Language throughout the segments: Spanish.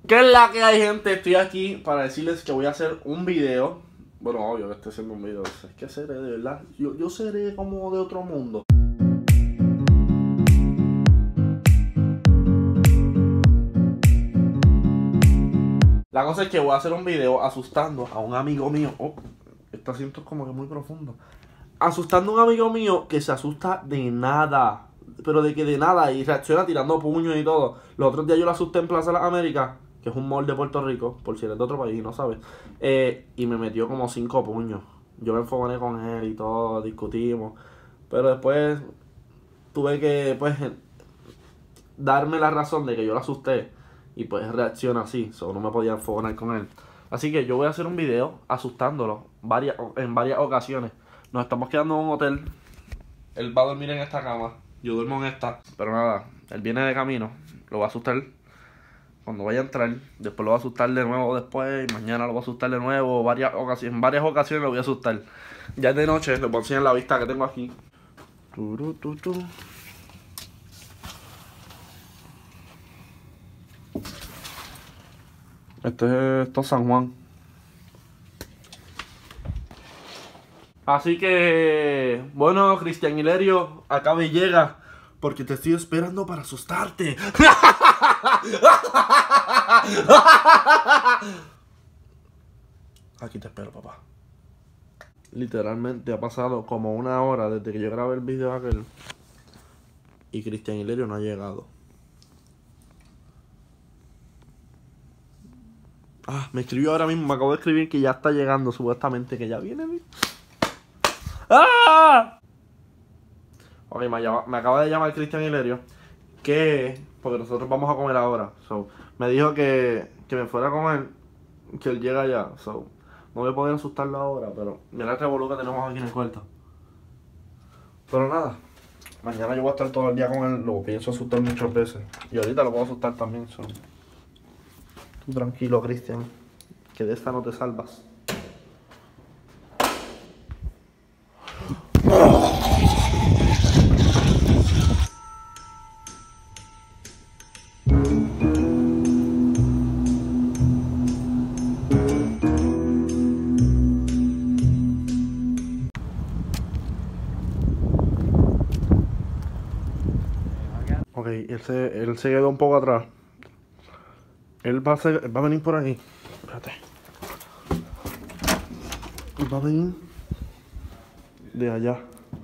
¿Qué es la que hay, gente? Estoy aquí para decirles que voy a hacer un video. Bueno, obvio que estoy haciendo un video. Es que seré, de verdad. Yo seré como de otro mundo. La cosa es que voy a hacer un video asustando a un amigo mío. Oh, este asiento es como que muy profundo. Asustando a un amigo mío que se asusta de nada. Pero de que de nada. Y reacciona tirando puños y todo. Los otros días yo lo asusté en Plaza de las Américas, que es un mall de Puerto Rico, por si eres de otro país y no sabes. Y me metió como 5 puños. Yo me enfogoné con él y todo, discutimos. Pero después tuve que, pues, darme la razón de que yo lo asusté. Y pues reacciona así, solo no me podía enfogonar con él. Así que yo voy a hacer un video asustándolo en varias ocasiones. Nos estamos quedando en un hotel. Él va a dormir en esta cama. Yo duermo en esta. Pero nada, él viene de camino. Lo va a asustar cuando vaya a entrar. Después lo va a asustar de nuevo después. Y mañana lo va a asustar de nuevo. En varias ocasiones lo voy a asustar. Ya es de noche, les voy a enseñar la vista que tengo aquí. Esto es San Juan. Así que, bueno, Cristian Hilerio, acaba y llega, porque te estoy esperando para asustarte. Aquí te espero, papá. Literalmente ha pasado como 1 hora desde que yo grabé el video aquel y Cristian Hilerio no ha llegado. Me escribió ahora mismo, me acabo de escribir que ya está llegando, supuestamente, que ya viene. ¡Ah! Ok, me acaba de llamar Cristian Hilerio, porque nosotros vamos a comer ahora. Me dijo que me fuera a comer, que él llega ya. No voy a poder asustarlo ahora, pero mira el revolú que tenemos aquí en el cuarto. Pero nada, mañana yo voy a estar todo el día con él, lo pienso asustar muchas veces. Y ahorita lo puedo asustar también. Tú tranquilo, Cristian, que de esta no te salvas. Ok, él se quedó un poco atrás. Él va a venir por ahí. Espérate. Él va a venir de allá.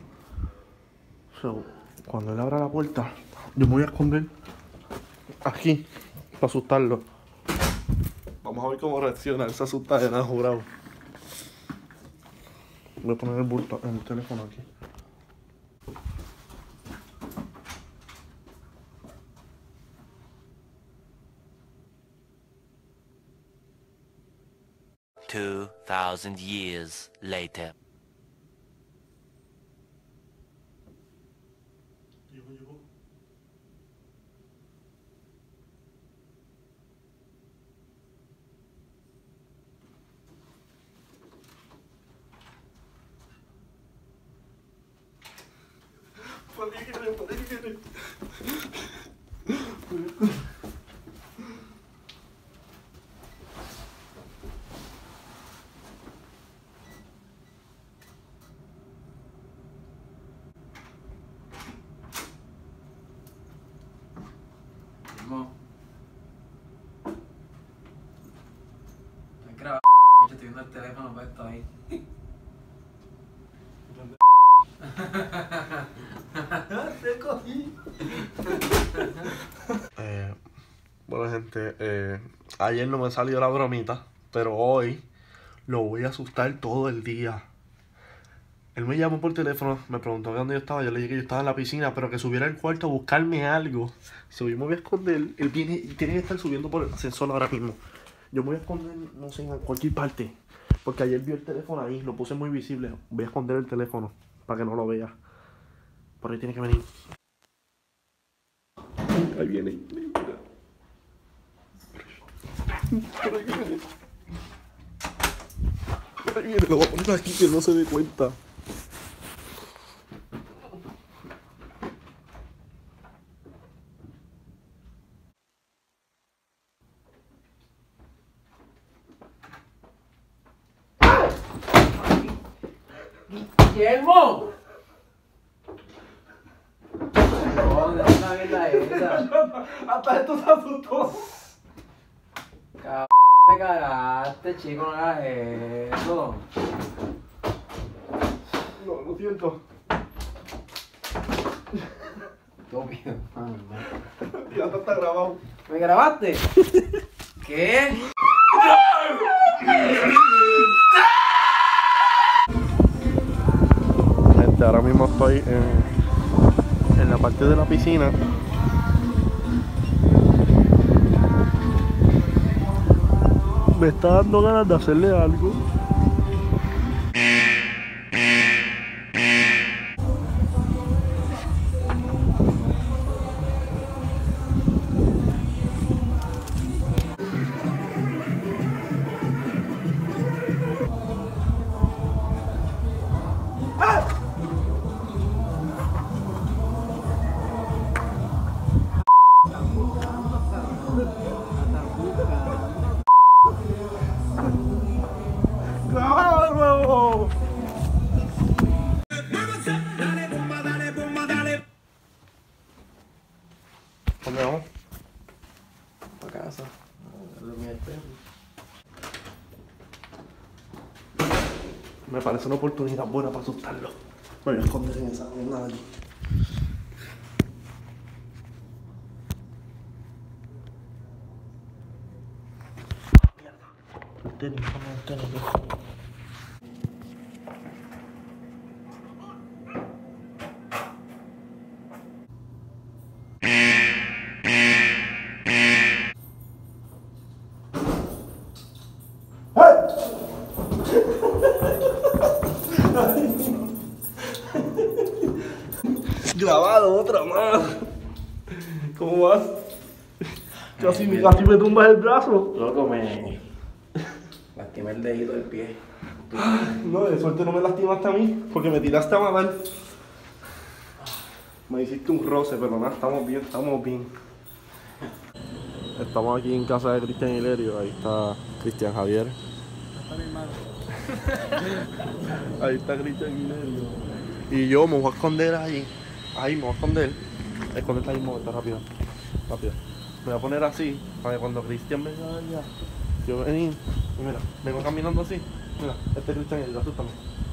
Cuando él abra la puerta, yo me voy a esconder aquí para asustarlo. Vamos a ver cómo reacciona. Él se asusta de nada, jurado. Voy a poner el teléfono aquí. Two 2,000 years later. Llegó. Por No. Estás grabando, yo estoy viendo el teléfono puesto ahí. Te cogí. Bueno, gente, ayer no me salió la bromita, pero hoy lo voy a asustar todo el día. Él me llamó por teléfono, me preguntó dónde yo estaba. Yo le dije que yo estaba en la piscina, pero que subiera al cuarto a buscarme algo. Yo me voy a esconder. Él viene y tiene que estar subiendo por el ascensor ahora mismo. Yo me voy a esconder, no sé, en cualquier parte. Porque ayer vio el teléfono ahí, lo puse muy visible. Voy a esconder el teléfono para que no lo vea. Por ahí tiene que venir. Ahí viene, mira. Por ahí viene. Por ahí viene, lo voy a poner aquí que no se dé cuenta. ¡Guillermo! ¿Dónde está la mierda esa? Hasta esto se asustó. Me cagaste, chico, no hagas eso. No, lo siento. Estúpido. Ya está grabado. ¿Me grabaste? ¿Qué? Gente, ahora mismo estoy en la parte de la piscina. Me está dando ganas de hacerle algo. ¡Grabado de nuevo! ¿Dónde vamos? A casa. Dormí el perro. Me parece una oportunidad buena para asustarlo. Me voy a esconder en esa nada allí. Mierda. El tenis, vamos al tenis. Grabado, otra más. ¿Cómo vas? Casi me tumbas el brazo. Loco, me lastimé el dedito del pie. No, de suerte no me lastimaste a mí, porque me tiraste a matar. Me hiciste un roce, pero nada, estamos bien, estamos bien. Estamos aquí en casa de Cristian Hilerio, ahí está Cristian Javier. Ahí está Cristian Hilerio. Y yo me voy a esconder ahí. Ahí me voy a esconder. Escondete ahí, muévete rápido. Rápido. Me voy a poner así, para que cuando Cristian venga allá, yo venir. Y mira, vengo caminando así. Mira, este es Cristian Hilerio, asústame.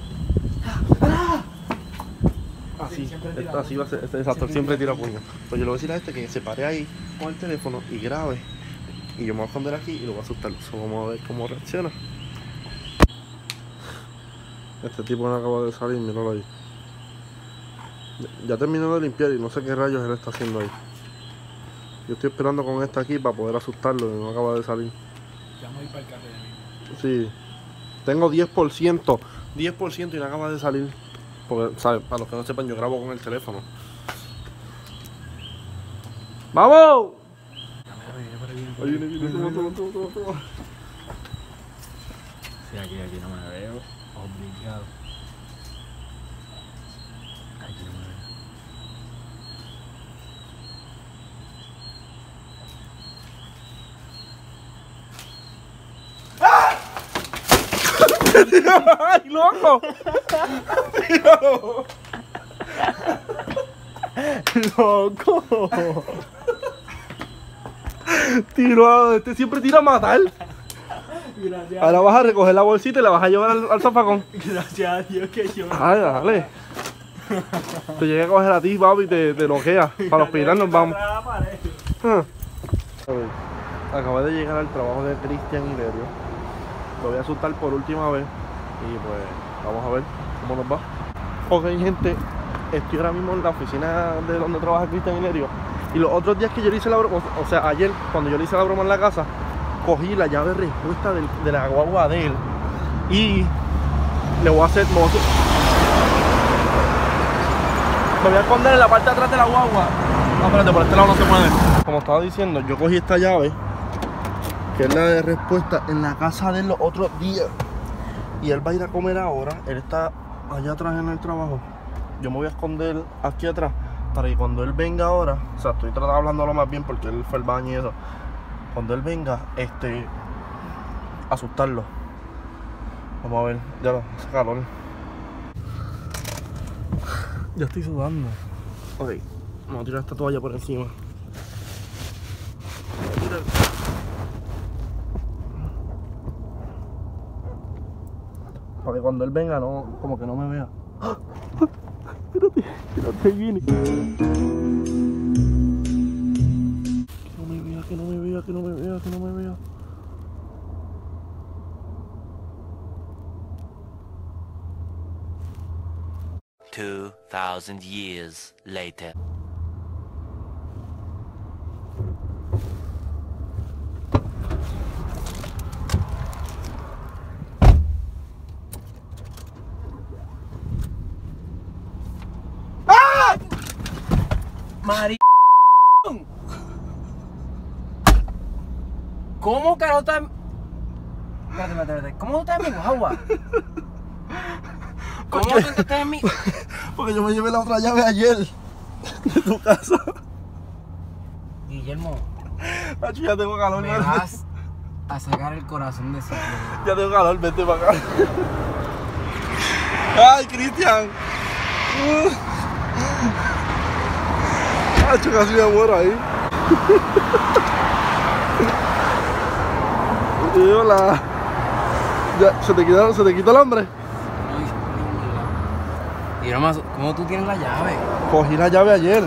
Así, así va a ser, exacto, siempre tira puño. Pues yo le voy a decir a este que se pare ahí con el teléfono y grabe. Y yo me voy a esconder aquí y lo voy a asustar. Vamos a ver cómo reacciona. Este tipo no acaba de salir, míralo ahí. Ya terminó de limpiar y no sé qué rayos él está haciendo ahí. Yo estoy esperando con este aquí para poder asustarlo y no acaba de salir. Ya vamos a ir para el carro ya mismo. Sí. Tengo 10%. 10% y no acaba de salir. Porque, ¿sabes? Para los que no sepan, yo grabo con el teléfono. ¡Vamos! Ahí viene, toma. Sí, aquí no me veo. Obligado. Aquí no me veo. ¡Ay, loco! ¡Tíralo! ¡Loco! Tiro, este siempre tira a matar. Gracias. Ahora vas a recoger la bolsita y la vas a llevar al zafacón. Gracias a Dios que yo. Ay, dale. Te llegué a coger a ti, papi, y te noquea. Para los hospital nos vamos. Acabé de llegar al trabajo de Cristian Hilerio. Lo voy a asustar por última vez. Y pues vamos a ver cómo nos va. Ok, gente, estoy ahora mismo en la oficina de donde trabaja Cristian Hilerio. Y los otros días que yo le hice la broma, o sea, ayer cuando yo le hice la broma en la casa, cogí la llave de respuesta de la guagua de él. Y le voy a hacer... Me voy a esconder en la parte de atrás de la guagua. No, espérate, por este lado no se puede. Como estaba diciendo, yo cogí esta llave, que es la de respuesta, en la casa de él los otros días. Y él va a ir a comer ahora. Él está allá atrás en el trabajo. Yo me voy a esconder aquí atrás para que cuando él venga ahora, o sea, estoy tratando de hablándolo más bien porque él fue al baño y eso. Cuando él venga, asustarlo. Vamos a ver, ya lo, hace calor. Ya estoy sudando. Ok, vamos a tirar esta toalla por encima. Para que cuando él venga, no, como que no me vea. Tírate, Gini. Que no me vea, que no me vea, que no me vea, que no me vea. Two 2,000 years later. Mari... ¿Cómo carajo está...? Espérate. ¿Cómo tú estás en mi agua? ¿Cómo tú estás en mi...? Porque yo me llevé la otra llave ayer de tu casa. Guillermo, Nacho, ya tengo calor. me vas a sacar el corazón de sitio. Ya tengo calor, vete para acá. ¡Ay, Cristian! Nacho, casi me muero ahí. Hola. Ya, ¿se te quitó el hambre? Y nomás, ¿cómo tú tienes la llave? Cogí la llave ayer.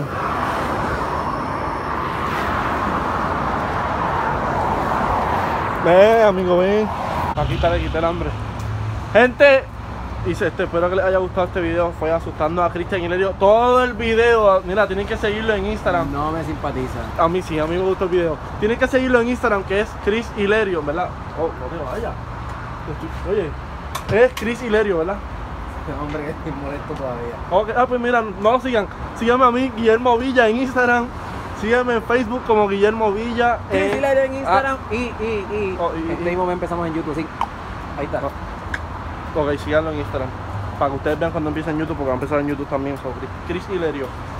Ven, amigo, ven. Aquí le quité el hambre. Gente, espero que les haya gustado este video. Fue asustando a Cristian y Lerio. Todo el video, mira, tienen que seguirlo en Instagram. No me simpatiza. A mí sí, a mí me gustó el video. Tienen que seguirlo en Instagram, que es Chris Hilerio, ¿verdad? Oh, no te vayas. Oye, es Chris Hilerio, ¿verdad? Hombre, que estoy molesto todavía. Ok, pues mira, no lo sigan. Síganme a mí, Guillermo Villa, en Instagram. Síganme en Facebook como Guillermo Villa. Chris Hilerio en Instagram y y mismo empezamos en YouTube, sí. Ahí está. Ok, síganlo en Instagram. Para que ustedes vean cuando empieza en YouTube, porque va a empezar en YouTube también. Chris Hilerio.